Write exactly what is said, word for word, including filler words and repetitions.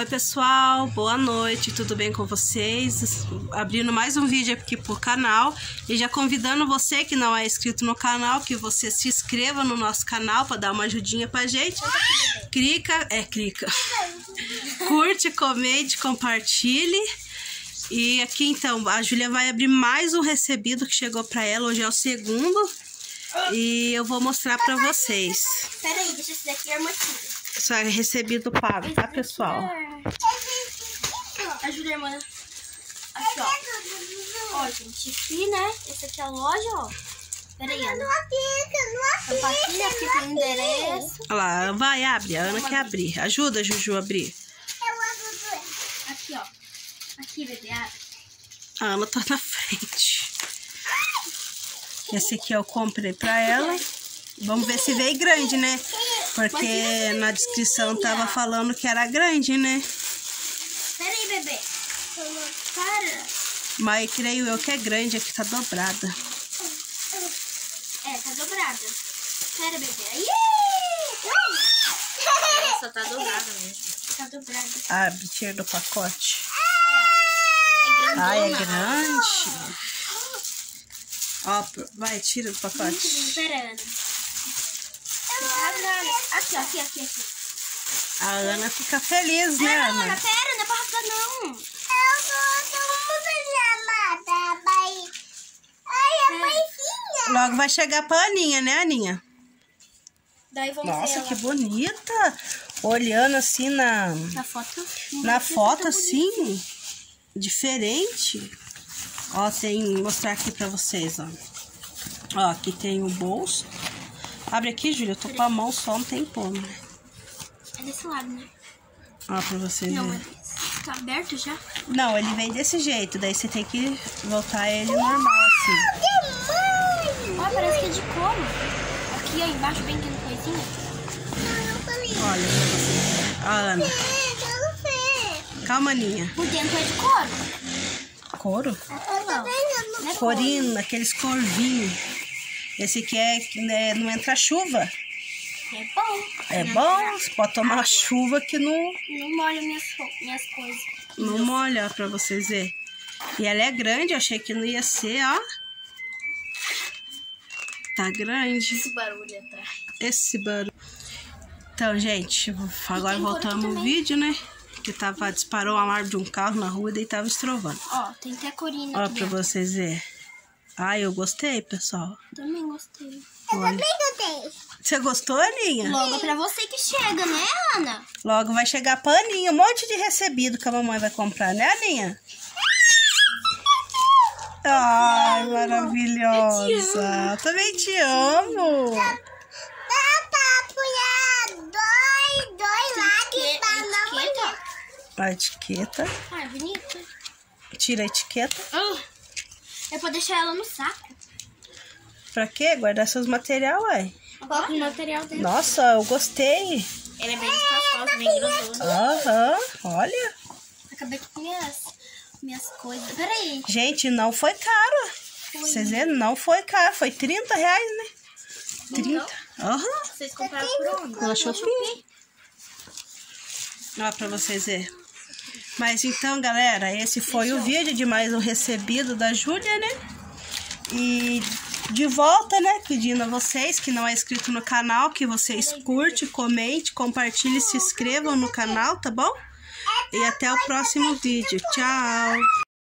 Oi pessoal, boa noite, tudo bem com vocês? Abrindo mais um vídeo aqui pro canal e já convidando você que não é inscrito no canal, que você se inscreva no nosso canal para dar uma ajudinha pra gente. Clica, é, clica. Curte, comente, compartilhe. E aqui então, a Júlia vai abrir mais um recebido que chegou pra ela, hoje é o segundo. E eu vou mostrar pra vocês. Pera aí, deixa esse daqui armatilha. Isso é recebido pago, tá, pessoal? Ajuda, irmã. Aqui, ó. Ó, gente, aqui, né? Esse aqui é a loja, ó. Pera aí, Ana. Não aplica, não aplica. Aqui tem o endereço. Olha lá, vai, abre. A Ana quer abrir. Ajuda a Juju a abrir. Eu ajudo. Aqui, ó. Aqui, bebê, abre. A Ana tá na frente. Esse aqui eu comprei pra ela. Vamos ver se veio grande, né? Porque na descrição tava falando que era grande, né? Pera aí, bebê. Para. Mas creio eu que é grande, aqui tá dobrada. É, tá dobrada. Pera, bebê. Aí. Só tá dobrada mesmo. Tá dobrada. Abre, tira do pacote. É grandona. Ai, é grande. Ó, vai, tira do pacote. Pera, Ana. Aqui, aqui, aqui, aqui. A Ana fica feliz, né, Ana, Ana? Ana, pera, não é pra rasgar, não. Eu tô muito amada, pai. Ai, a mãezinha. Logo vai chegar pra Aninha, né, Aninha? Daí vamos Nossa, ver que ela. bonita. Olhando assim na, Na foto. na foto, assim, diferente. Ó, tem, vou mostrar aqui pra vocês, ó. Ó, aqui tem o bolso. Abre aqui, Júlia, eu tô com a mão só, não tem como, né? É desse lado, né? Ó, pra vocês Não, verem. é... tá aberto já? Não, ele vem desse jeito, daí você tem que voltar ele normal, assim. Ó, parece que é de couro. Aqui, ó, embaixo, bem tem coisinha. Olha pra vocês verem. Ó, Ana. Calma, Aninha. Por dentro é de couro. Couro? Não, não é Corino, aqueles corvinhos. Esse aqui é, né, não entra chuva. É bom. É bom, você pode tomar chuva que não, Não molha minhas, minhas coisas. não molha, ó, pra vocês verem. E ela é grande, eu achei que não ia ser, ó. Tá grande. Esse barulho atrás. Esse barulho. Então, gente, agora tem voltamos couro o também. vídeo, né? Que tava, disparou o alarme de um carro na rua e daí tava estrovando. Ó, tem até corina Ó, aqui pra dentro. vocês verem. Ai, eu gostei, pessoal. Também gostei. Olha. gostei. Você gostou, Aninha? Logo é pra você que chega, né, Ana? Logo vai chegar pra Aninha. Um monte de recebido que a mamãe vai comprar, né, Aninha? Ai, maravilhosa. Eu te amo. Também te amo. Dá pra apoiar dois, dois lados pra mamãe. A etiqueta. Ah, é bonita. Tira a etiqueta. Uh, é pra deixar ela no saco. Pra quê? Guardar seus material, ué. Coloca o material dentro. Nossa, eu gostei. Ele é bem espaçoso, bem grossoso. Aham, olha. Acabei com minhas, minhas coisas. Peraí. Gente, não foi caro. Vocês viram? Não foi caro. Foi trinta reais, né? trinta. Aham. Vocês compraram por onde? Pela Shopee. Ó, pra vocês verem. Mas então, galera, esse foi o vídeo de mais um recebido da Júlia, né? E de volta, né? Pedindo a vocês que não é inscrito no canal, que vocês curte, comente, compartilhe, se inscrevam no canal, tá bom? E até o próximo vídeo. Tchau!